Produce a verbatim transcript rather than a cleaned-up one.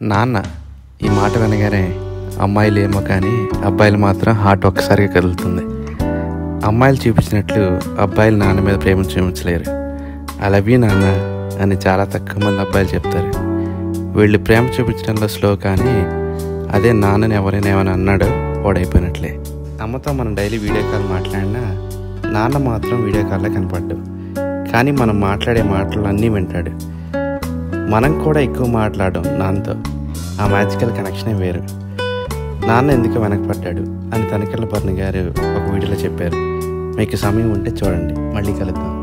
నాన్న ఈ మాట వినగానే అమ్మాయిలు ఏమో కానీ అబ్బాయిలు మాత్రం హార్ట్ ఒక్కసారిగా కదులుతుంది. అమ్మాయిలు చూపించినట్లు అబ్బాయిలు నాన్న మీద ప్రేమ చూపించలేరు. ఐ లవ్ యూ నాన్న అని చాలా తక్కువ మంది అబ్బాయిలు చెప్తారు. వీళ్ళు ప్రేమ చూపించడంలో స్లో, కానీ అదే నాన్నని ఎవరైనా ఏమైనా అన్నాడో ఓడైపోయినట్లే. అమ్మతో మనం డైలీ వీడియో కాల్ మాట్లాడినా నాన్న మాత్రం వీడియో కాల్లో కనపడ్డు, కానీ మనం మాట్లాడే మాటలు అన్నీ వింటాడు. మనం కూడా ఎక్కువ మాట్లాడడం నాన్నతో. ఆ మ్యాజికల్ కనెక్షనే వేరు. నాన్న ఎందుకు వెనకపడ్డాడు అని తనికెళ్ళ భరణి గారు ఒక వీడియోలో చెప్పారు. మీకు సమయం ఉంటే చూడండి. మళ్ళీ కలుద్దాం.